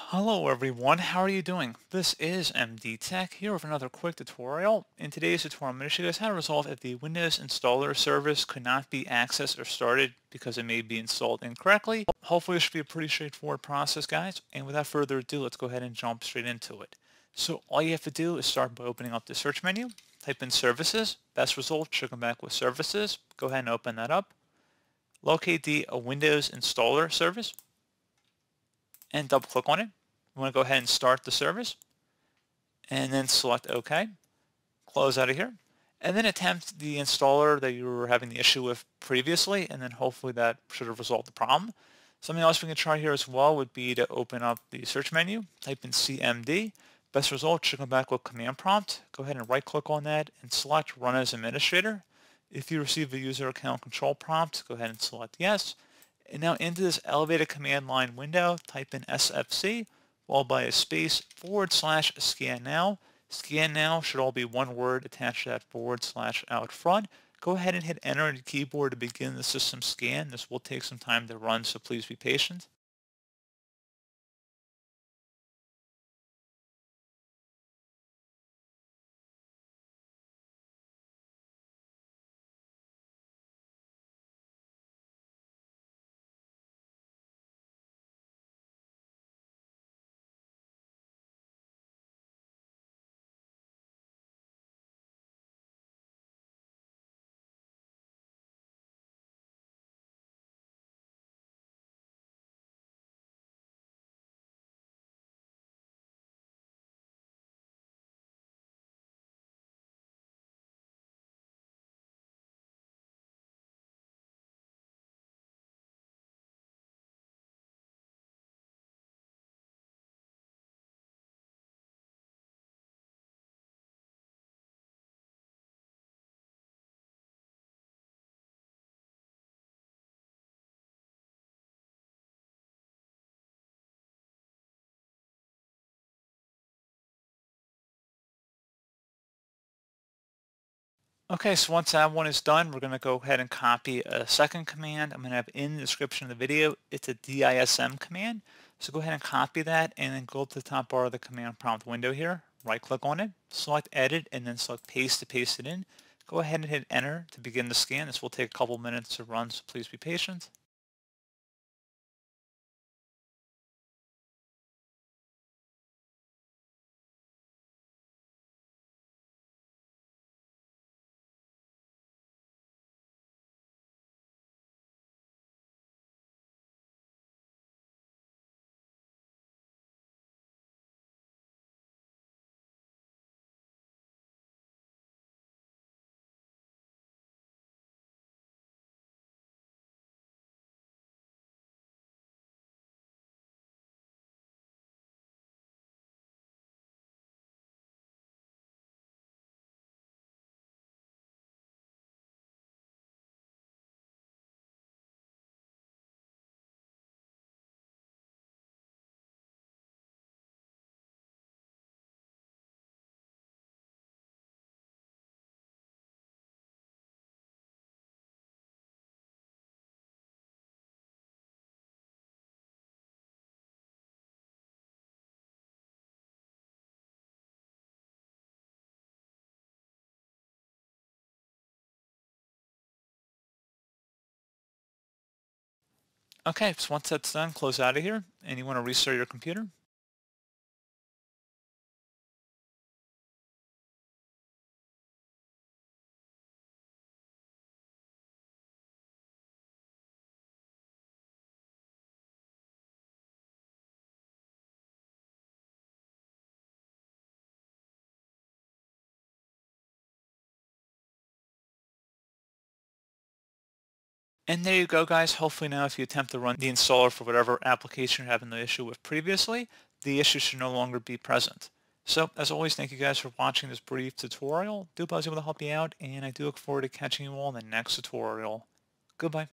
Hello everyone, how are you doing? This is MD Tech here with another quick tutorial. In today's tutorial, I'm going to show you guys how to resolve if the Windows installer service could not be accessed or started because it may be installed incorrectly. Hopefully this should be a pretty straightforward process, guys. And without further ado, let's go ahead and jump straight into it. So all you have to do is start by opening up the search menu, type in services. Best result should come back with services. Go ahead and open that up. Locate the Windows installer service and double click on it. We want to go ahead and start the service and then select OK. Close out of here and then attempt the installer that you were having the issue with previously, and then hopefully that should have resolved the problem. Something else we can try here as well would be to open up the search menu, type in CMD. Best result should come back with command prompt. Go ahead and right click on that and select Run as Administrator. If you receive a user account control prompt, go ahead and select Yes. And now into this elevated command line window, type in SFC followed by a space / scan now. Scan now should all be one word attached to that / out front. Go ahead and hit enter on your keyboard to begin the system scan. This will take some time to run, so please be patient. Okay, so once that one is done, we're going to go ahead and copy a second command. I'm going to have in the description of the video, it's a DISM command. So go ahead and copy that and then go up to the top bar of the command prompt window here, right click on it, select edit, and then select paste to paste it in. Go ahead and hit enter to begin the scan. This will take a couple minutes to run, so please be patient. Okay, so once that's done, close out of here, and you want to restart your computer. And there you go, guys. Hopefully now if you attempt to run the installer for whatever application you're having the issue with previously, the issue should no longer be present. So as always, thank you guys for watching this brief tutorial. Do hope I was able to help you out, and I do look forward to catching you all in the next tutorial. Goodbye.